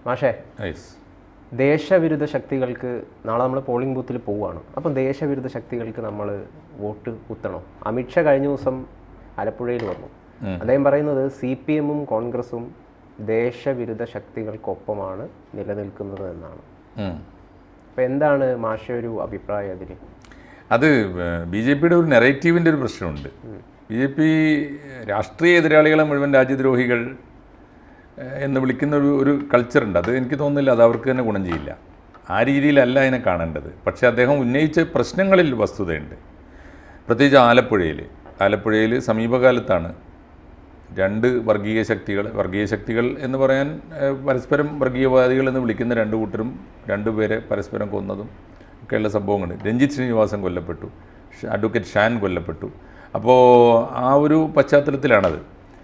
മാഷേ, ദേശവിരുദ്ധ ശക്തികൾക്ക് നാളെ നമ്മൾ പോളിംഗ് ബൂത്തിൽ പോവുകയാണ്. അപ്പം ദേശവിരുദ്ധ ശക്തികൾക്ക് നമ്മൾ വോട്ട് കുത്തണം. അമിത്ഷാ കഴിഞ്ഞ ദിവസം ആലപ്പുഴയിൽ വന്നു. അദ്ദേഹം പറയുന്നത് CPM-ഉം കോൺഗ്രസും ദേശവിരുദ്ധ ശക്തികൾക്കൊപ്പമാണ് നിലനിൽക്കുന്നത് എന്നാണ്. അപ്പം എന്താണ് മാഷ ഒരു അഭിപ്രായം അതിൽ? അത് BJP-യുടെ ഒരു നെറേറ്റീവിൻ്റെ ഒരു പ്രശ്നമുണ്ട്. BJP രാഷ്ട്രീയ എതിരാളികളെ മുഴുവൻ രാജ്യദ്രോഹികൾ എന്ന് വിളിക്കുന്ന ഒരു കൾച്ചറുണ്ട്. അത് എനിക്ക് തോന്നുന്നില്ല അത് അവർക്ക് തന്നെ ഗുണം ചെയ്യില്ല. ആ രീതിയിലല്ല അതിനെ കാണേണ്ടത്. പക്ഷേ അദ്ദേഹം ഉന്നയിച്ച പ്രശ്നങ്ങളിൽ വസ്തുതയുണ്ട്. പ്രത്യേകിച്ച് ആലപ്പുഴയിൽ സമീപകാലത്താണ് രണ്ട് വർഗീയ ശക്തികൾ എന്ന് പറയാൻ പരസ്പരം വർഗീയവാദികൾ എന്ന് വിളിക്കുന്ന രണ്ട് കൂട്ടരും രണ്ടുപേരെ പരസ്പരം കൊന്നതും ഒക്കെയുള്ള സംഭവങ്ങൾ. രഞ്ജിത്ത് ശ്രീനിവാസൻ കൊല്ലപ്പെട്ടു, അഡ്വക്കേറ്റ് ഷാൻ കൊല്ലപ്പെട്ടു. അപ്പോൾ ആ ഒരു പശ്ചാത്തലത്തിലാണത്.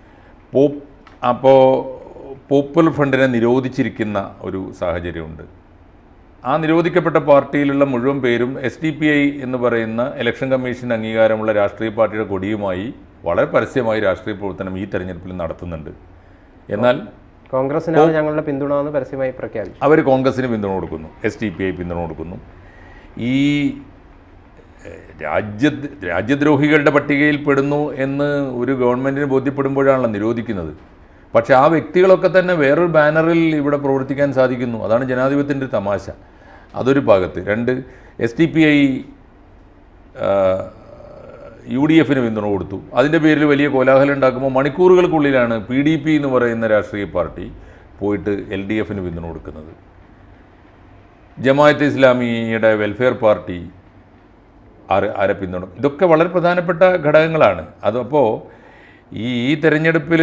പോപ്പുലർ ഫ്രണ്ടിനെ നിരോധിച്ചിരിക്കുന്ന ഒരു സാഹചര്യമുണ്ട്. ആ നിരോധിക്കപ്പെട്ട പാർട്ടിയിലുള്ള മുഴുവൻ പേരും SDPI എന്ന് പറയുന്ന ഇലക്ഷൻ കമ്മീഷൻ അംഗീകാരമുള്ള രാഷ്ട്രീയ പാർട്ടിയുടെ കൊടിയുമായി വളരെ പരസ്യമായി രാഷ്ട്രീയ പ്രവർത്തനം ഈ തെരഞ്ഞെടുപ്പിൽ നടത്തുന്നുണ്ട്. എന്നാൽ കോൺഗ്രസിനാണ് ഞങ്ങളുടെ പിന്തുണ എന്ന് പരസ്യമായി പ്രഖ്യാപിച്ചു. അവർ കോൺഗ്രസിന് പിന്തുണ കൊടുക്കുന്നു, SDPI പിന്തുണ കൊടുക്കുന്നു. ഈ രാജ്യദ്രോഹികളുടെ പട്ടികയിൽ പെടുന്നു എന്ന് ഒരു ഗവൺമെൻറ്റിന് ബോധ്യപ്പെടുമ്പോഴാണല്ലോ നിരോധിക്കുന്നത്. പക്ഷെ ആ വ്യക്തികളൊക്കെ തന്നെ വേറൊരു ബാനറിൽ ഇവിടെ പ്രവർത്തിക്കാൻ സാധിക്കുന്നു. അതാണ് ജനാധിപത്യത്തിൻ്റെ തമാശ. അതൊരു ഭാഗത്ത്. രണ്ട്, SDPI UDF-ന് പിന്തുണ കൊടുത്തു. അതിൻ്റെ പേരിൽ വലിയ കോലാഹലം ഉണ്ടാക്കുമ്പോൾ മണിക്കൂറുകൾക്കുള്ളിലാണ് PDP എന്ന് പറയുന്ന രാഷ്ട്രീയ പാർട്ടി പോയിട്ട് LDF-ന് പിന്തുണ കൊടുക്കുന്നത്. ജമാഅത്തെ ഇസ്ലാമിയുടെ വെൽഫെയർ പാർട്ടി ആരെ പിന്തുണ. ഇതൊക്കെ വളരെ പ്രധാനപ്പെട്ട ഘടകങ്ങളാണ്. അതപ്പോൾ ഈ തെരഞ്ഞെടുപ്പിൽ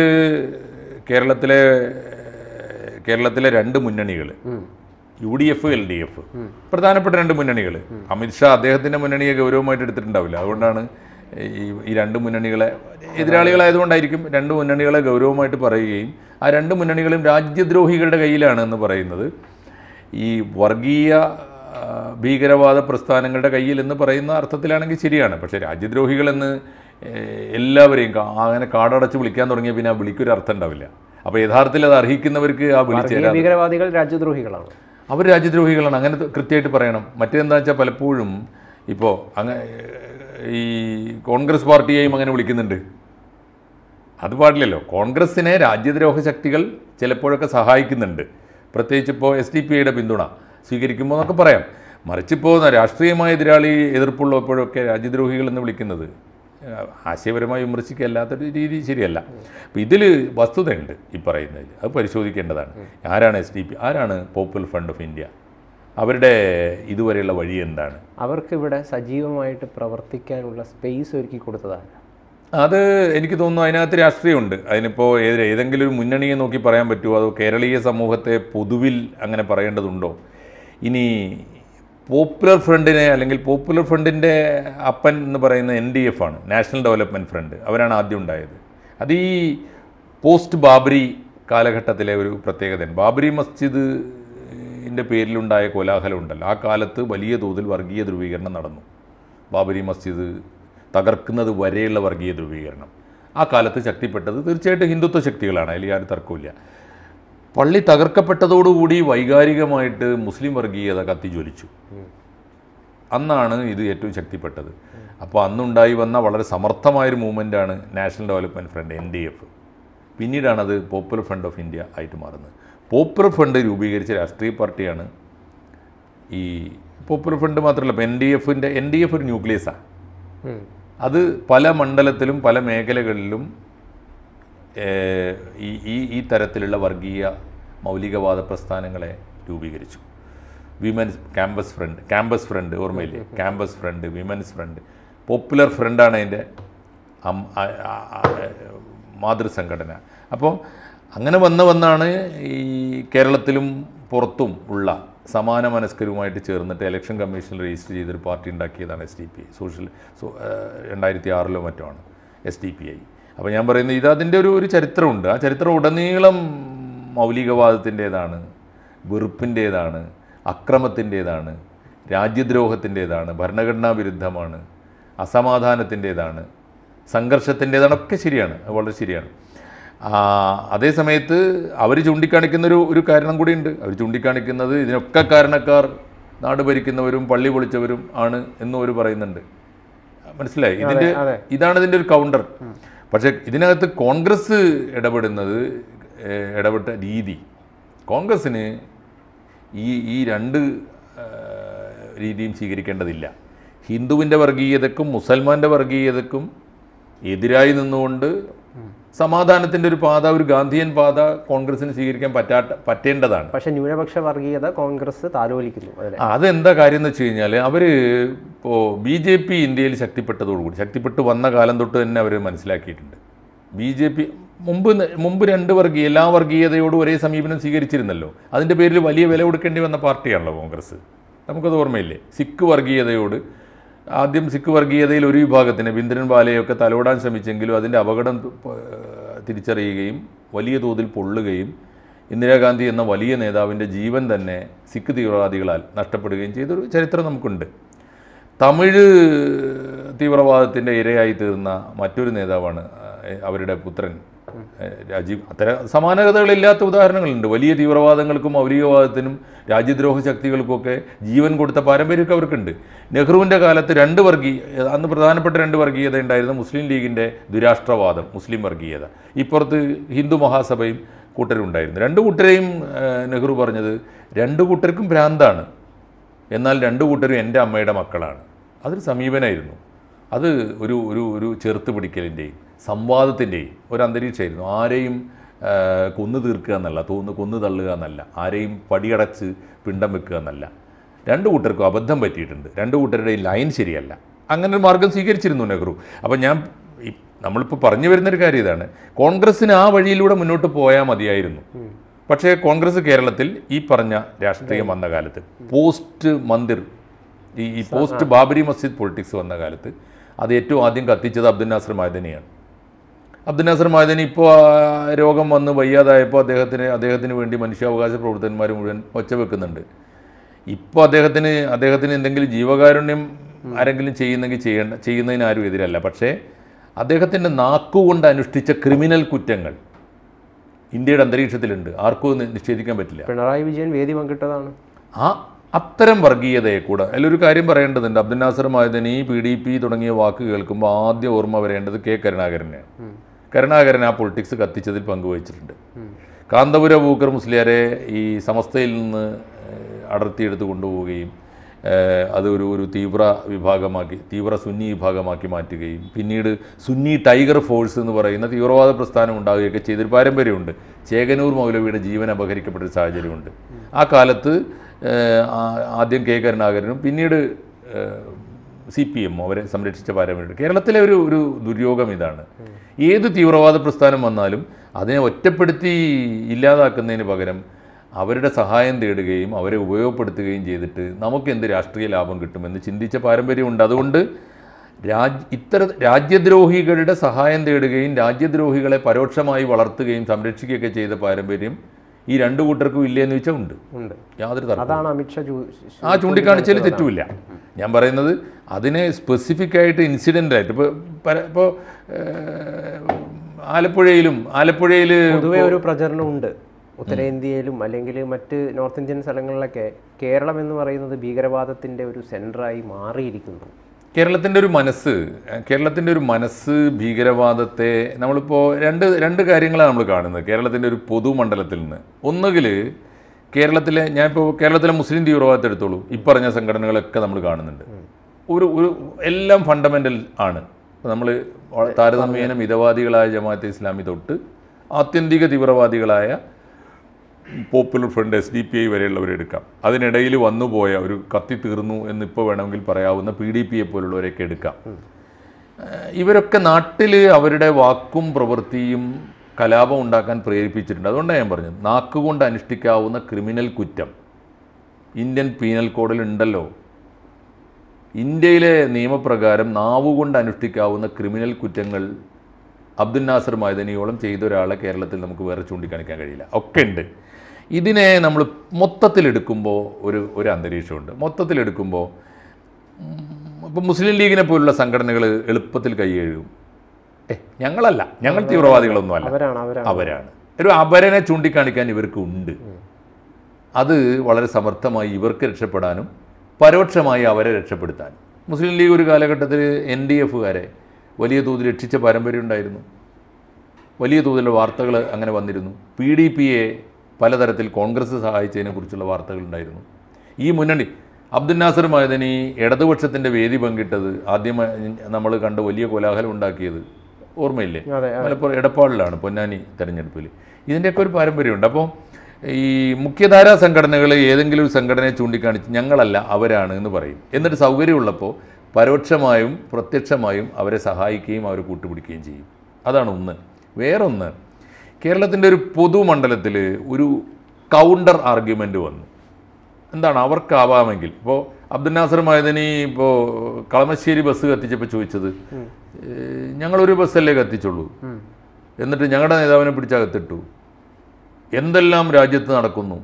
കേരളത്തിലെ രണ്ട് മുന്നണികൾ, UDF, LDF, പ്രധാനപ്പെട്ട രണ്ട് മുന്നണികൾ. അമിത്ഷാ അദ്ദേഹത്തിൻ്റെ മുന്നണിയെ ഗൗരവമായിട്ട് എടുത്തിട്ടുണ്ടാവില്ല. അതുകൊണ്ടാണ് ഈ രണ്ട് മുന്നണികളെ, എതിരാളികളായതുകൊണ്ടായിരിക്കും രണ്ട് മുന്നണികളെ ഗൗരവമായിട്ട് പറയുകയും ആ രണ്ട് മുന്നണികളും രാജ്യദ്രോഹികളുടെ കയ്യിലാണ് എന്ന് പറയുന്നത് ഈ വർഗീയ ഭീകരവാദ പ്രസ്ഥാനങ്ങളുടെ കയ്യിൽ എന്ന് പറയുന്ന അർത്ഥത്തിലാണെങ്കിൽ ശരിയാണ്. പക്ഷേ രാജ്യദ്രോഹികളെന്ന് എല്ലാവരെയും അങ്ങനെ കാടടച്ച് വിളിക്കാൻ തുടങ്ങിയ പിന്നെ ആ വിളിക്കൊരു അർത്ഥം ഉണ്ടാവില്ല. അപ്പോൾ യഥാർത്ഥത്തിൽ അത് അർഹിക്കുന്നവർക്ക് ആ ഭീകരവാദികൾ രാജ്യദ്രോഹികളാണ്, അവർ രാജ്യദ്രോഹികളാണ്, അങ്ങനെ കൃത്യമായിട്ട് പറയണം. മറ്റേതെന്താ വെച്ചാൽ പലപ്പോഴും ഇപ്പോൾ ഈ കോൺഗ്രസ് പാർട്ടിയെയും അങ്ങനെ വിളിക്കുന്നുണ്ട്. അത് പാടില്ലല്ലോ. കോൺഗ്രസ്സിനെ രാജ്യദ്രോഹ ശക്തികൾ ചിലപ്പോഴൊക്കെ സഹായിക്കുന്നുണ്ട്. പ്രത്യേകിച്ച് ഇപ്പോൾ SDPIയുടെ പിന്തുണ സ്വീകരിക്കുമ്പോൾ എന്നൊക്കെ പറയാം. മറിച്ചിപ്പോൾ രാഷ്ട്രീയമായ എതിരാളി എതിർപ്പുള്ളപ്പോഴൊക്കെ രാജ്യദ്രോഹികൾ എന്ന് വിളിക്കുന്നത് ആശയപരമായി വിമർശിക്കല്ലാത്തൊരു രീതി ശരിയല്ല. അപ്പോൾ ഇതിൽ വസ്തുതയുണ്ട് ഈ പറയുന്നതിൽ. അത് പരിശോധിക്കേണ്ടതാണ്. ആരാണ് SDPI, ആരാണ് പോപ്പുലർ ഫ്രണ്ട് ഓഫ് ഇന്ത്യ, അവരുടെ ഇതുവരെയുള്ള വഴി എന്താണ്? അവർക്കിവിടെ സജീവമായിട്ട് പ്രവർത്തിക്കാനുള്ള സ്പേസ് ഒരുക്കി കൊടുത്തതാണ്. അത് എനിക്ക് തോന്നുന്നു അതിനകത്ത് രാഷ്ട്രീയമുണ്ട്. അതിനിപ്പോൾ ഏതെങ്കിലും ഒരു മുന്നണിയെ നോക്കി പറയാൻ പറ്റുമോ, അതോ കേരളീയ സമൂഹത്തെ പൊതുവിൽ അങ്ങനെ പറയേണ്ടതുണ്ടോ? ഇനി പോപ്പുലർ ഫ്രണ്ടിനെ, അല്ലെങ്കിൽ പോപ്പുലർ ഫ്രണ്ടിൻ്റെ അപ്പൻ എന്ന് പറയുന്ന NDF ആണ്, നാഷണൽ ഡെവലപ്മെൻറ്റ് ഫ്രണ്ട്. അവരാണ് ആദ്യം ഉണ്ടായത്. അത് ഈ പോസ്റ്റ് ബാബറി കാലഘട്ടത്തിലെ ഒരു പ്രത്യേകതയാണ്. ബാബറി മസ്ജിദിൻ്റെ പേരിലുണ്ടായ കോലാഹലം ഉണ്ടല്ലോ, ആ കാലത്ത് വലിയ തോതിൽ വർഗീയ ധ്രുവീകരണം നടന്നു. ബാബരി മസ്ജിദ് തകർക്കുന്നത് വരെയുള്ള വർഗീയ ധ്രുവീകരണം ആ കാലത്ത് ശക്തിപ്പെട്ടത് തീർച്ചയായിട്ടും ഹിന്ദുത്വ ശക്തികളാണ്, അതിൽ യാതൊരു തർക്കമില്ല. പള്ളി തകർക്കപ്പെട്ടതോടുകൂടി വൈകാരികമായിട്ട് മുസ്ലിം വർഗീയത കത്തിജ്വലിച്ചു. അന്നാണ് ഇത് ഏറ്റവും ശക്തിപ്പെട്ടത്. അപ്പോൾ അന്നുണ്ടായി വന്ന വളരെ സമർത്ഥമായൊരു മൂവ്മെൻറ്റാണ് നാഷണൽ ഡെവലപ്മെൻറ്റ് ഫ്രണ്ട്, NDF. പിന്നീടാണത് പോപ്പുലർ ഫ്രണ്ട് ഓഫ് ഇന്ത്യ ആയിട്ട് മാറുന്നത്. പോപ്പുലർ ഫ്രണ്ട് രൂപീകരിച്ച രാഷ്ട്രീയ പാർട്ടിയാണ് ഈ പോപ്പുലർ ഫ്രണ്ട്. മാത്രമല്ല, ഇപ്പോൾ NDF ഒരു ന്യൂക്ലിയസാണ്. അത് പല മണ്ഡലത്തിലും പല മേഖലകളിലും ഈ തരത്തിലുള്ള വർഗീയ മൗലികവാദ പ്രസ്ഥാനങ്ങളെ രൂപീകരിച്ചു. വിമൻസ് ക്യാമ്പസ് ഫ്രണ്ട് ഓർമ്മയില്ലേ? Campus front, women's front, popular ഫ്രണ്ടാണ് അതിൻ്റെ മാതൃസംഘടന. അപ്പോൾ അങ്ങനെ വന്നാണ് ഈ കേരളത്തിലും പുറത്തും ഉള്ള സമാന മനസ്കരുമായിട്ട് ചേർന്നിട്ട് ഇലക്ഷൻ കമ്മീഷനിൽ രജിസ്റ്റർ ചെയ്തൊരു പാർട്ടി ഉണ്ടാക്കിയതാണ് SDPI. 2006 മറ്റോ ആണ് SDPI. അപ്പോൾ ഞാൻ പറയുന്നത് അതിൻ്റെ ഒരു ചരിത്രമുണ്ട്. ആ ചരിത്രം ഉടനീളം മൗലികവാദത്തിൻ്റേതാണ്, വെറുപ്പിൻ്റേതാണ്, അക്രമത്തിൻ്റേതാണ്, രാജ്യദ്രോഹത്തിൻ്റേതാണ്, ഭരണഘടനാ വിരുദ്ധമാണ്, അസമാധാനത്തിൻ്റേതാണ്, സംഘർഷത്തിൻ്റേതാണ്. ഒക്കെ ശരിയാണ്, വളരെ ശരിയാണ്. അതേ സമയത്ത് അവർ ചൂണ്ടിക്കാണിക്കുന്നൊരു കാരണം കൂടിയുണ്ട്. അവർ ചൂണ്ടിക്കാണിക്കുന്നത് ഇതിനൊക്കെ കാരണക്കാർ നാട് ഭരിക്കുന്നവരും പള്ളി പൊളിച്ചവരും ആണ് എന്നും അവർ പറയുന്നുണ്ട്. മനസ്സിലായി? ഇതാണ് ഇതിൻ്റെ ഒരു കൗണ്ടർ. പക്ഷേ ഇതിനകത്ത് കോൺഗ്രസ് ഇടപെട്ട രീതി, കോൺഗ്രസ്സിന് ഈ രണ്ട് രീതിയും സ്വീകരിക്കേണ്ടതില്ല. ഹിന്ദുവിൻ്റെ വർഗീയതക്കും മുസൽമാൻ്റെ വർഗീയതക്കും എതിരായി നിന്നുകൊണ്ട് സമാധാനത്തിൻ്റെ ഒരു പാത, ഒരു ഗാന്ധിയൻ പാത കോൺഗ്രസിന് സ്വീകരിക്കാൻ പറ്റേണ്ടതാണ്. പക്ഷേ ന്യൂനപക്ഷ വർഗീയത കോൺഗ്രസ് താലോലിക്കുന്നു. അതെന്താ കാര്യം എന്ന് വെച്ച് കഴിഞ്ഞാൽ അവർ ഇപ്പോൾ BJP ഇന്ത്യയിൽ ശക്തിപ്പെട്ടു വന്ന കാലം തൊട്ട് തന്നെ അവർ മനസ്സിലാക്കിയിട്ടുണ്ട്. BJP മുമ്പ് എല്ലാ വർഗീയതയോടും ഒരേ സമീപനം സ്വീകരിച്ചിരുന്നല്ലോ. അതിൻ്റെ പേരിൽ വലിയ വില കൊടുക്കേണ്ടി വന്ന പാർട്ടിയാണല്ലോ കോൺഗ്രസ്. നമുക്കത് ഓർമ്മയില്ലേ? സിഖ് വർഗീയതയിൽ ഒരു വിഭാഗത്തിന് ബിന്ദ്രൻ ബാലയൊക്കെ തലോടാൻ ശ്രമിച്ചെങ്കിലും അതിൻ്റെ അപകടം തിരിച്ചറിയുകയും വലിയ തോതിൽ പൊള്ളുകയും ഇന്ദിരാഗാന്ധി എന്ന വലിയ നേതാവിൻ്റെ ജീവൻ തന്നെ സിഖ് തീവ്രവാദികളാൽ നഷ്ടപ്പെടുകയും ചെയ്തൊരു ചരിത്രം നമുക്കുണ്ട്. തമിഴ് തീവ്രവാദത്തിൻ്റെ ഇരയായി തീർന്ന മറ്റൊരു നേതാവാണ് അവരുടെ പുത്രൻ രാജീവ്. അത്തരം സമാനതകളില്ലാത്ത ഉദാഹരണങ്ങളുണ്ട്. വലിയ തീവ്രവാദങ്ങൾക്കും മൗലികവാദത്തിനും രാജ്യദ്രോഹ ശക്തികൾക്കൊക്കെ ജീവൻ കൊടുത്ത പാരമ്പര്യമൊക്കെ അവർക്കുണ്ട്. നെഹ്റുവിൻ്റെ കാലത്ത് അന്ന് പ്രധാനപ്പെട്ട രണ്ട് വർഗീയത ഉണ്ടായിരുന്നു. മുസ്ലിം ലീഗിൻ്റെ ദുരാഷ്ട്രവാദം, മുസ്ലിം വർഗീയത. ഇപ്പുറത്ത് ഹിന്ദു മഹാസഭയും കൂട്ടരുണ്ടായിരുന്നു. രണ്ടു കൂട്ടരെയും നെഹ്റു പറഞ്ഞത് രണ്ടു കൂട്ടർക്കും ഭ്രാന്താണ്, എന്നാൽ രണ്ടു കൂട്ടരും എൻ്റെ അമ്മയുടെ മക്കളാണ്. അതൊരു സമീപനമായിരുന്നു. അത് ഒരു ചെറുത്ത് പിടിക്കലിൻ്റെയും സംവാദത്തിൻ്റെയും ഒരു അന്തരീക്ഷമായിരുന്നു. ആരെയും കൊന്നു തീർക്കുക എന്നല്ല, കൊന്നു തള്ളുക എന്നല്ല, ആരെയും പടിയടച്ച് പിണ്ടം വെക്കുക എന്നല്ല. രണ്ടു കൂട്ടർക്കും അബദ്ധം പറ്റിയിട്ടുണ്ട്, രണ്ടു കൂട്ടരുടെയും ലൈൻ ശരിയല്ല. അങ്ങനെ ഒരു മാർഗം സ്വീകരിച്ചിരുന്നു നെഹ്റു. അപ്പം നമ്മളിപ്പോൾ പറഞ്ഞു വരുന്നൊരു കാര്യം ഇതാണ്, കോൺഗ്രസ്സിന് ആ വഴിയിലൂടെ മുന്നോട്ട് പോയാൽ മതിയായിരുന്നു. പക്ഷേ കോൺഗ്രസ് കേരളത്തിൽ ഈ പറഞ്ഞ രാഷ്ട്രീയം വന്ന കാലത്ത്, പോസ്റ്റ് ബാബരി മസ്ജിദ് പൊളിറ്റിക്സ് വന്ന കാലത്ത് അത് ഏറ്റവും ആദ്യം കത്തിച്ചത് അബ്ദുൽ നാസർ മഅദനിയാണ്. അബ്ദുൽ നാസർ മഅദനി ഇപ്പോൾ രോഗം വന്ന് വയ്യാതായപ്പോൾ അദ്ദേഹത്തിന് വേണ്ടി മനുഷ്യാവകാശ പ്രവർത്തകന്മാർ മുഴുവൻ ഒച്ചവെക്കുന്നുണ്ട്. ഇപ്പോൾ അദ്ദേഹത്തിന് എന്തെങ്കിലും ജീവകാരുണ്യം ആരെങ്കിലും ചെയ്യുന്നതിന് ആരും എതിരല്ല. പക്ഷേ അദ്ദേഹത്തിൻ്റെ നാക്കുകൊണ്ട് അനുഷ്ഠിച്ച ക്രിമിനൽ കുറ്റങ്ങൾ ഇന്ത്യയുടെ അന്തരീക്ഷത്തിലുണ്ട്, ആർക്കും നിഷേധിക്കാൻ പറ്റില്ല. പിണറായി വിജയൻ വേദി പങ്കിട്ടതാണ്. അത്തരം വർഗീയതയെ കൂടെ അതിലൊരു കാര്യം പറയേണ്ടതുണ്ട്. അബ്ദുൽ നാസർ മഅദനി, PDP തുടങ്ങിയ വാക്ക് കേൾക്കുമ്പോൾ ആദ്യം ഓർമ്മ വരേണ്ടത് കരുണാകരനെയാണ്. കരുണാകരൻ ആ പൊളിറ്റിക്സ് കത്തിച്ചതിൽ പങ്കുവഹിച്ചിട്ടുണ്ട്. കാന്തപുര പൂക്കർ മുസ്ലിയാരെ ഈ സമസ്തയിൽ നിന്ന് അടർത്തിയെടുത്ത് കൊണ്ടുപോവുകയും അത് ഒരു തീവ്ര സുന്നി വിഭാഗമാക്കി മാറ്റുകയും പിന്നീട് സുന്നി ടൈഗർ ഫോഴ്സ് എന്ന് പറയുന്ന തീവ്രവാദ പ്രസ്ഥാനം ഉണ്ടാവുകയൊക്കെ ചെയ്തൊരു പാരമ്പര്യമുണ്ട്. ചേകനൂർ മൗലവിയുടെ ജീവൻ അപഹരിക്കപ്പെട്ടൊരു സാഹചര്യമുണ്ട്. ആ കാലത്ത് ആദ്യം കരുണാകരനും പിന്നീട് CPM അവരെ സംരക്ഷിച്ച പാരമ്പര്യമുണ്ട്. കേരളത്തിലെ ഒരു ദുര്യോഗം ഇതാണ്. ഏത് തീവ്രവാദ പ്രസ്ഥാനം വന്നാലും അതിനെ ഒറ്റപ്പെടുത്തി ഇല്ലാതാക്കുന്നതിന് പകരം അവരുടെ സഹായം തേടുകയും അവരെ ഉപയോഗപ്പെടുത്തുകയും ചെയ്തിട്ട് നമുക്ക് എന്ത് രാഷ്ട്രീയ ലാഭം കിട്ടുമെന്ന് ചിന്തിച്ച പാരമ്പര്യമുണ്ട്. അതുകൊണ്ട് രാജ്യദ്രോഹികളുടെ സഹായം തേടുകയും രാജ്യദ്രോഹികളെ പരോക്ഷമായി വളർത്തുകയും സംരക്ഷിക്കുകയൊക്കെ ചെയ്ത പാരമ്പര്യം ഈ രണ്ടു കൂട്ടർക്കും ഇല്ലേ എന്ന് വെച്ചാൽ ഉണ്ട്. യാതൊരു തർക്കവും ചൂണ്ടിക്കാണിച്ചാൽ തെറ്റുമില്ല. ഞാൻ പറയുന്നത് അതിനെ സ്പെസിഫിക് ആയിട്ട് ഇൻസിഡൻ്റായിട്ട് ഇപ്പോൾ ആലപ്പുഴയിൽ പൊതുവെ ഒരു പ്രചരണമുണ്ട്. ഉത്തരേന്ത്യയിലും അല്ലെങ്കിൽ മറ്റ് നോർത്ത് ഇന്ത്യൻ സ്ഥലങ്ങളിലൊക്കെ കേരളം എന്ന് പറയുന്നത് ഭീകരവാദത്തിൻ്റെ ഒരു സെൻറ്ററായി മാറിയിരിക്കുന്നു. കേരളത്തിൻ്റെ ഒരു മനസ്സ് ഭീകരവാദത്തെ നമ്മളിപ്പോൾ രണ്ട് കാര്യങ്ങളാണ് നമ്മൾ കാണുന്നത് കേരളത്തിൻ്റെ ഒരു പൊതുമണ്ഡലത്തിൽ നിന്ന്. ഒന്നുകിൽ കേരളത്തിലെ മുസ്ലിം തീവ്രവാദത്തെ എടുത്തോളൂ, ഇപ്പറഞ്ഞ സംഘടനകളൊക്കെ നമ്മൾ കാണുന്നുണ്ട്. ഒരു എല്ലാം ഫണ്ടമെൻ്റൽ ആണ്. നമ്മൾ താരതമ്യേന മിതവാദികളായ ജമാഅത്തെ ഇസ്ലാമി തൊട്ട് ആത്യന്തിക തീവ്രവാദികളായ പോപ്പുലർ ഫ്രണ്ട് SDPI വരെയുള്ളവരെടുക്കാം. അതിനിടയിൽ വന്നുപോയ ഒരു കത്തി തീർന്നു എന്നിപ്പോൾ വേണമെങ്കിൽ പറയാവുന്ന PDPയെ പോലുള്ളവരെയൊക്കെ എടുക്കാം. ഇവരൊക്കെ നാട്ടിൽ അവരുടെ വാക്കും പ്രവൃത്തിയും കലാപം ഉണ്ടാക്കാൻ പ്രേരിപ്പിച്ചിട്ടുണ്ട്. അതുകൊണ്ടാണ് ഞാൻ പറഞ്ഞത്, നാക്കുകൊണ്ട് അനുഷ്ഠിക്കാവുന്ന ക്രിമിനൽ കുറ്റം ഇന്ത്യൻ പീനൽ കോഡിൽ ഉണ്ടല്ലോ. ഇന്ത്യയിലെ നിയമപ്രകാരം നാവുകൊണ്ട് അനുഷ്ഠിക്കാവുന്ന ക്രിമിനൽ കുറ്റങ്ങൾ അബ്ദുൽ നാസർ മഅദനിയോളം ചെയ്ത ഒരാളെ കേരളത്തിൽ നമുക്ക് വേറെ ചൂണ്ടിക്കാണിക്കാൻ കഴിയില്ല. ഒക്കെ ഉണ്ട്. ഇതിനെ നമ്മൾ മൊത്തത്തിലെടുക്കുമ്പോൾ ഒരു അന്തരീക്ഷമുണ്ട്. മൊത്തത്തിലെടുക്കുമ്പോൾ ഇപ്പോൾ മുസ്ലിം ലീഗിനെ പോലുള്ള സംഘടനകൾ എളുപ്പത്തിൽ കൈ കഴുകും. ഞങ്ങളല്ല, ഞങ്ങൾ തീവ്രവാദികളൊന്നും അല്ല, അവരാണ് അവരാണ്. ഒരു അപരനെ ചൂണ്ടിക്കാണിക്കാൻ ഇവർക്ക് ഉണ്ട്. അത് വളരെ സമർത്ഥമായി ഇവർക്ക് രക്ഷപ്പെടാനും പരോക്ഷമായി അവരെ രക്ഷപ്പെടുത്താനും. മുസ്ലിം ലീഗ് ഒരു കാലഘട്ടത്തിൽ NDF-കാരെ വലിയ തോതിൽ രക്ഷിച്ച പാരമ്പര്യം ഉണ്ടായിരുന്നു. വലിയ തോതിലുള്ള വാർത്തകൾ അങ്ങനെ വന്നിരുന്നു. PDP-യെ പലതരത്തിൽ കോൺഗ്രസ് സഹായിച്ചതിനെക്കുറിച്ചുള്ള വാർത്തകളുണ്ടായിരുന്നു. ഈ മുന്നണി അബ്ദുൽ നാസർ മഅദനി ഇടതുപക്ഷത്തിൻ്റെ വേദി പങ്കിട്ടത് ആദ്യമായി നമ്മൾ കണ്ട് വലിയ കോലാഹലം ഉണ്ടാക്കിയത് ഓർമ്മയില്ലേ? മലപ്പുറം എടപ്പാളിലാണ്, പൊന്നാനി തെരഞ്ഞെടുപ്പിൽ. ഇതിൻ്റെയൊക്കെ ഒരു പാരമ്പര്യമുണ്ട്. അപ്പോൾ ഈ മുഖ്യധാരാ സംഘടനകൾ ഏതെങ്കിലും ഒരു സംഘടനയെ ചൂണ്ടിക്കാണിച്ച് ഞങ്ങളല്ല അവരാണ് എന്ന് പറയും. എന്നിട്ട് സൗകര്യമുള്ളപ്പോൾ പരോക്ഷമായും പ്രത്യക്ഷമായും അവരെ സഹായിക്കുകയും അവരെ കൂട്ടുപിടിക്കുകയും ചെയ്യും. അതാണ് ഒന്ന്. വേറൊന്ന്, കേരളത്തിൻ്റെ ഒരു പൊതുമണ്ഡലത്തിൽ ഒരു കൗണ്ടർ ആർഗ്യുമെൻ്റ് വന്നു. എന്താണ് അവർക്കാവാമെങ്കിൽ? ഇപ്പോൾ അബ്ദുൽ നാസർ മഅദനി ഇപ്പോൾ കളമശ്ശേരി ബസ് കത്തിച്ചപ്പോൾ ചോദിച്ചത്, ഞങ്ങളൊരു ബസ്സല്ലേ കത്തിച്ചുള്ളൂ, എന്നിട്ട് ഞങ്ങളുടെ നേതാവിനെ പിടിച്ചകത്തിട്ടു, എന്തെല്ലാം രാജ്യത്ത് നടക്കുന്നു,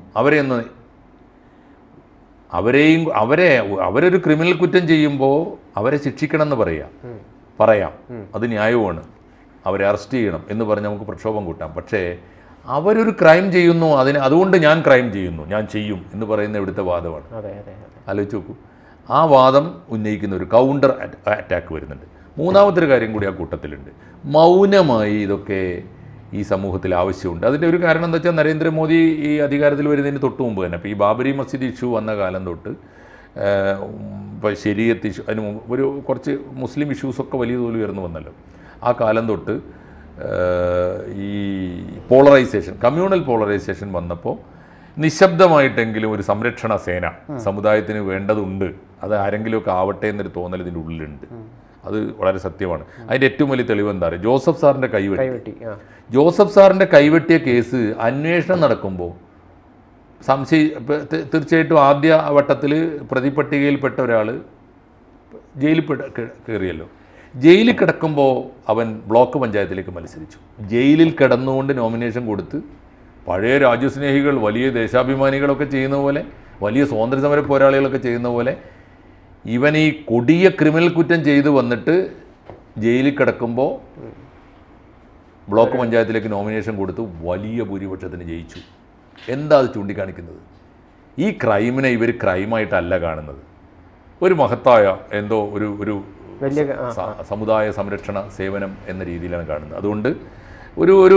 അവരൊരു ക്രിമിനൽ കുറ്റം ചെയ്യുമ്പോൾ അവരെ ശിക്ഷിക്കണമെന്ന് പറയാം, അത് ന്യായവുമാണ്, അവരെ അറസ്റ്റ് ചെയ്യണം എന്ന് പറഞ്ഞ് നമുക്ക് പ്രക്ഷോഭം കൂട്ടാം. പക്ഷേ അവരൊരു ക്രൈം ചെയ്യുന്നു, അതുകൊണ്ട് ഞാൻ ക്രൈം ചെയ്യുന്നു, ഞാൻ ചെയ്യും എന്ന് പറയുന്ന ഇവിടുത്തെ വാദമാണ്. ആലോചിച്ച് നോക്കൂ. ആ വാദം ഉന്നയിക്കുന്ന ഒരു കൗണ്ടർ അറ്റാക്ക് വരുന്നുണ്ട്. മൂന്നാമത്തെ ഒരു കാര്യം കൂടി ആ കൂട്ടത്തിലുണ്ട്. മൗനമായി ഇതൊക്കെ ഈ സമൂഹത്തിൽ ആവശ്യമുണ്ട്. അതിൻ്റെ ഒരു കാരണം എന്താ വെച്ചാൽ നരേന്ദ്രമോദി ഈ അധികാരത്തിൽ വരുന്നതിന് തൊട്ട് മുമ്പ് തന്നെ, ഇപ്പോൾ ഈ ബാബരി മസ്ജിദ് ഇഷ്യൂ വന്ന കാലം തൊട്ട്, ഇപ്പോൾ ശരീഅത്ത് ഇഷ്യൂ, അതിന് മുമ്പ് ഒരു കുറച്ച് മുസ്ലിം ഇഷ്യൂസൊക്കെ വലിയ തോതിൽ ഉയർന്നു വന്നല്ലോ. ആ കാലം തൊട്ട് ഈ പോളറൈസേഷൻ, കമ്മ്യൂണൽ പോളറൈസേഷൻ വന്നപ്പോൾ നിശബ്ദമായിട്ടെങ്കിലും ഒരു സംരക്ഷണ സേന സമുദായത്തിന് വേണ്ടതുണ്ട്, അത് ആരെങ്കിലുമൊക്കെ ആവട്ടെ എന്നൊരു തോന്നൽ ഇതിൻ്റെ ഉള്ളിലുണ്ട്. അത് വളരെ സത്യമാണ്. അതിൻ്റെ ഏറ്റവും വലിയ തെളിവ് എന്താ പറയുക? ജോസഫ് സാറിൻ്റെ കൈവെട്ടി. ജോസഫ് സാറിൻ്റെ കൈവെട്ടിയ കേസ് അന്വേഷണം നടക്കുമ്പോൾ തീർച്ചയായിട്ടും ആദ്യ വട്ടത്തിൽ പ്രതിപട്ടികയിൽപ്പെട്ട ഒരാൾ ജയിലിൽ കയറിയല്ലോ. ജയിലിൽ കിടക്കുമ്പോൾ അവൻ ബ്ലോക്ക് പഞ്ചായത്തിലേക്ക് മത്സരിച്ചു. ജയിലിൽ കിടന്നുകൊണ്ട് നോമിനേഷൻ കൊടുത്ത് പഴയ രാജ്യസ്നേഹികൾ, വലിയ ദേശാഭിമാനികളൊക്കെ ചെയ്യുന്ന പോലെ, വലിയ സ്വാതന്ത്ര്യസമര പോരാളികളൊക്കെ ചെയ്യുന്ന പോലെ ഇവൻ ഈ കൊടിയ ക്രിമിനൽ കുറ്റം ചെയ്ത് വന്നിട്ട് ജയിലിൽ കിടക്കുമ്പോൾ ബ്ലോക്ക് പഞ്ചായത്തിലേക്ക് നോമിനേഷൻ കൊടുത്ത് വലിയ ഭൂരിപക്ഷത്തിന് ജയിച്ചു. എന്താ അത് ചൂണ്ടിക്കാണിക്കുന്നത്? ഈ ക്രൈമിനെ ഇവർ ക്രൈമായിട്ടല്ല കാണുന്നത്, ഒരു മഹത്തായ എന്തോ ഒരു സമുദായ സംരക്ഷണ സേവനം എന്ന രീതിയിലാണ് കാണുന്നത്. അതുകൊണ്ട് ഒരു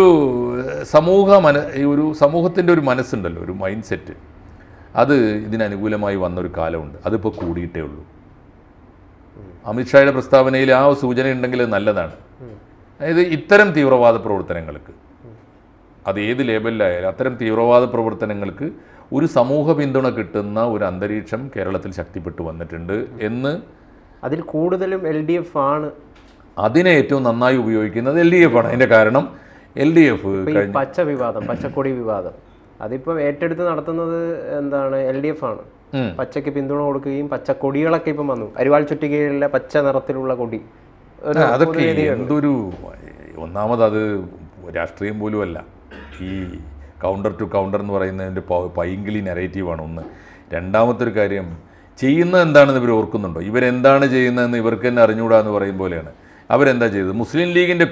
സമൂഹത്തിൻ്റെ ഒരു മനസ്സുണ്ടല്ലോ, ഒരു മൈൻഡ് സെറ്റ്, അത് ഇതിനനുകൂലമായി വന്നൊരു കാലമുണ്ട്. അതിപ്പോൾ കൂടിയിട്ടേ ഉള്ളൂ. അമിത്ഷായുടെ പ്രസ്താവനയിൽ ആ സൂചന ഉണ്ടെങ്കിൽ നല്ലതാണ്. അതായത് ഇത്തരം തീവ്രവാദ പ്രവർത്തനങ്ങൾക്ക്, അത് ഏത് ലേബലിലായാലും അത്തരം തീവ്രവാദ പ്രവർത്തനങ്ങൾക്ക് ഒരു സമൂഹ പിന്തുണ കിട്ടുന്ന ഒരു അന്തരീക്ഷം കേരളത്തിൽ ശക്തിപ്പെട്ടു വന്നിട്ടുണ്ട് എന്ന്. അതിൽ കൂടുതലും LDF ആണ്. അതിനെ ഏറ്റവും നന്നായി ഉപയോഗിക്കുന്നത് LDF ആണ്. അതിൻ്റെ കാരണം LDF പച്ച വിവാദം, പച്ചക്കൊടി വിവാദം, അതിപ്പോൾ ഏറ്റെടുത്ത് നടത്തുന്നത് എന്താണ്? LDF ആണ്. പച്ചയ്ക്ക് പിന്തുണ കൊടുക്കുകയും പച്ചക്കൊടികളൊക്കെ ഇപ്പം വന്നു. അരിവാൾ ചുറ്റികയിലെ പച്ച നിറത്തിലുള്ള കൊടി, അതൊക്കെ എന്തൊരു, ഒന്നാമത് അത് രാഷ്ട്രീയം പോലുമല്ല, ഈ കൗണ്ടർ ടു കൗണ്ടർ എന്ന് പറയുന്നതിൻ്റെ പൈങ്കിളി നെറേറ്റീവാണ് ഒന്ന്. രണ്ടാമത്തെ ഒരു കാര്യം, ചെയ്യുന്നത് എന്താണെന്ന് ഇവർ ഓർക്കുന്നുണ്ടോ? ഇവരെന്താണ് ചെയ്യുന്നതെന്ന് ഇവർക്ക് തന്നെ അറിഞ്ഞുകൂടാ എന്ന് പറയും പോലെയാണ്. അവരെന്താ ചെയ്തത്? മുസ്ലിം ലീഗിൻ്റെ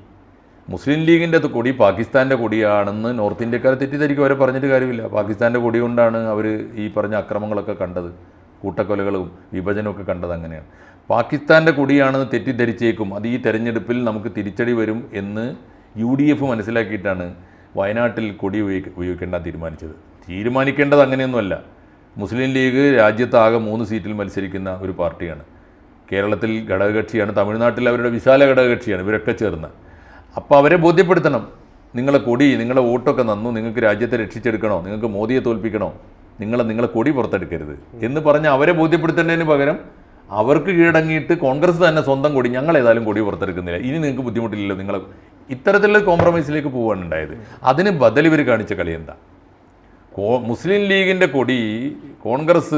കൊടി പാകിസ്ഥാൻ്റെ കൊടിയാണെന്ന് നോർത്ത് ഇന്ത്യക്കാരെ തെറ്റിദ്ധരിക്കും. അവരെ പറഞ്ഞിട്ട് കാര്യമില്ല. പാകിസ്ഥാൻ്റെ കൊടി കൊണ്ടാണ് അവർ ഈ പറഞ്ഞ അക്രമങ്ങളൊക്കെ കണ്ടത്, കൂട്ടക്കൊലകളും വിഭജനമൊക്കെ കണ്ടത് അങ്ങനെയാണ്. പാകിസ്ഥാൻ്റെ കൊടിയാണെന്ന് തെറ്റിദ്ധരിച്ചേക്കും. അത് ഈ തെരഞ്ഞെടുപ്പിൽ നമുക്ക് തിരിച്ചടി വരും എന്ന് UDF മനസ്സിലാക്കിയിട്ടാണ് വയനാട്ടിൽ കൊടി ഉപയോഗിക്കേണ്ട തീരുമാനിക്കേണ്ടത് അങ്ങനെയൊന്നുമല്ല. മുസ്ലിം ലീഗ് രാജ്യത്താകെ 3 സീറ്റിൽ മത്സരിക്കുന്ന ഒരു പാർട്ടിയാണ്. കേരളത്തിൽ ഘടകകക്ഷിയാണ്, തമിഴ്നാട്ടിൽ അവരുടെ വിശാല ഘടകകക്ഷിയാണ്, ഇവരൊക്കെ ചേർന്ന്. അപ്പോൾ അവരെ ബോധ്യപ്പെടുത്തണം, നിങ്ങളെ കൊടി, നിങ്ങളുടെ വോട്ടൊക്കെ നന്നു, നിങ്ങൾക്ക് രാജ്യത്തെ രക്ഷിച്ചെടുക്കണോ, നിങ്ങൾക്ക് മോദിയെ തോൽപ്പിക്കണോ, നിങ്ങളെ കൊടി പുറത്തെടുക്കരുത് എന്ന് പറഞ്ഞ് അവരെ ബോധ്യപ്പെടുത്തേണ്ടതിന് പകരം അവർക്ക് കീഴടങ്ങിയിട്ട് കോൺഗ്രസ് തന്നെ സ്വന്തം കൊടി, ഞങ്ങൾ ഏതായാലും കൊടി പുറത്തെടുക്കുന്നില്ല, ഇനി നിങ്ങൾക്ക് ബുദ്ധിമുട്ടില്ലല്ലോ, നിങ്ങൾ ഇത്തരത്തിലുള്ള കോംപ്രമൈസിലേക്ക് പോവുകയാണ് ഉണ്ടായത്. അതിന് ബദൽ ഇവർ കാണിച്ച കളി എന്താ? മുസ്ലിം ലീഗിൻ്റെ കൊടി കോൺഗ്രസ്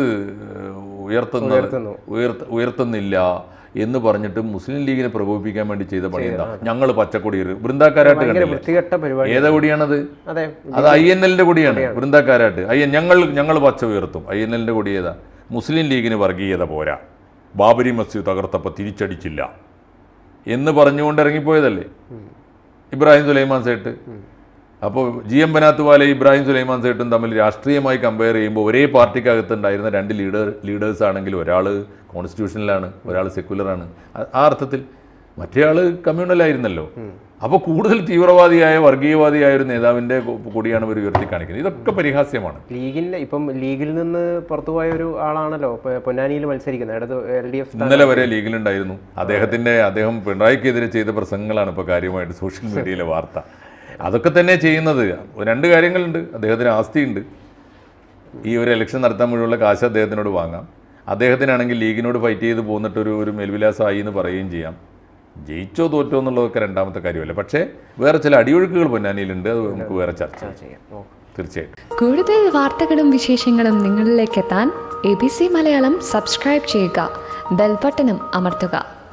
ഉയർത്തുന്നില്ല എന്ന് പറഞ്ഞിട്ട് മുസ്ലിം ലീഗിനെ പ്രകോപിപ്പിക്കാൻ വേണ്ടി ചെയ്ത പണി എന്താ? ഞങ്ങൾ പച്ചക്കൊടി, വൃന്ദാക്കാരാട്ട് കണ്ടില്ല, ഏതാ കൊടിയാണത്? അത് INL-ന്റെ കൊടിയാണ്, വൃന്ദാക്കാരാട്ട്. ഞങ്ങൾ പച്ച ഉയർത്തും. INL-ന്റെ കൊടി ഏതാ? മുസ്ലിം ലീഗിന് വർഗീയത പോരാ, ബാബരി മസ്ജിദ് തകർത്തപ്പോൾ തിരിച്ചടിച്ചില്ല എന്ന് പറഞ്ഞുകൊണ്ട് ഇറങ്ങിപ്പോയതല്ലേ ഇബ്രാഹിം സുലൈമാൻ സേട്ട്. അപ്പോൾ GM ബനാത്ത് വാലയും ഇബ്രാഹിം സുലൈമാൻ സേട്ടും തമ്മിൽ രാഷ്ട്രീയമായി കമ്പയർ ചെയ്യുമ്പോൾ ഒരേ പാർട്ടിക്കകത്തുണ്ടായിരുന്ന 2 ലീഡേഴ്സ് ആണെങ്കിൽ ഒരാൾ കോൺസ്റ്റിറ്റ്യൂഷനിലാണ്, ഒരാൾ സെക്യുലറാണ്. ആ അർത്ഥത്തിൽ മറ്റേ ആൾ കമ്മ്യൂണലായിരുന്നല്ലോ. അപ്പോൾ കൂടുതൽ തീവ്രവാദിയായ വർഗീയവാദിയായ ഒരു നേതാവിൻ്റെ കൊടിയാണ് ഇവർ ഉയർത്തി കാണിക്കുന്നത്. ഇതൊക്കെ പരിഹാസ്യമാണ്. ലീഗിൽ നിന്ന് പുറത്തുപോയ ഒരു ആളാണല്ലോ പൊന്നാനിയിൽ മത്സരിക്കുന്നത്. LDF ഇന്നലെ വരെ ലീഗിലുണ്ടായിരുന്നു. അദ്ദേഹം പിണറായിക്കെതിരെ ചെയ്ത പ്രസംഗങ്ങളാണ് ഇപ്പോൾ കാര്യമായിട്ട് സോഷ്യൽ മീഡിയയിലെ വാർത്ത. അതൊക്കെ തന്നെ ചെയ്യുന്നത്. 2 കാര്യങ്ങളുണ്ട്. അദ്ദേഹത്തിന് ആസ്തിയുണ്ട്. ഈ ഒരു ഇലക്ഷൻ നടത്താൻ മുഴുവനുള്ള കാശ് അദ്ദേഹത്തിനോട് വാങ്ങാം. അദ്ദേഹത്തിനാണെങ്കിൽ ലീഗിനോട് ഫൈറ്റ് ചെയ്ത് പോന്നിട്ട് ഒരു മേൽവിലാസമായി എന്ന് പറയുകയും ചെയ്യാം. ജയിച്ചോ തോറ്റോ എന്നുള്ളതൊക്കെ രണ്ടാമത്തെ കാര്യമല്ല. പക്ഷേ വേറെ ചില അടിയൊഴുക്കുകൾ പൊന്നാനിയിലുണ്ട്. അത് നമുക്ക് വേറെ ചർച്ച ചെയ്യാം. തീർച്ചയായിട്ടും. കൂടുതൽ വാർത്തകളും വിശേഷങ്ങളും നിങ്ങളിലേക്ക് എത്താൻ ABC മലയാളം സബ്സ്ക്രൈബ് ചെയ്യുക, ബെൽ ബട്ടണും അമർത്തുക.